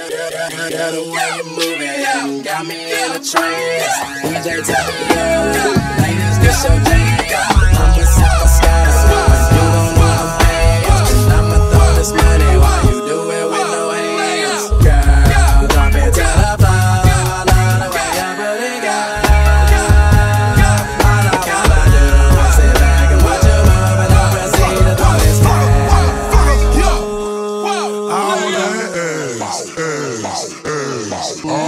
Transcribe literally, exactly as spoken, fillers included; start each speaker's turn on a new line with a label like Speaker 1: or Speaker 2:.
Speaker 1: Girl, the way you move it got me in a trance. D J, turn me up, ladies, get your jam. I'm a superstar, you don't wanna dance, and I'ma throw this money while you do it with no hands. Girl, drop it to the floor, love the way you put it, girl. All I wanna do is sit back and watch you move, and I'll proceed to throw this cash.
Speaker 2: All that ass, ass, ass.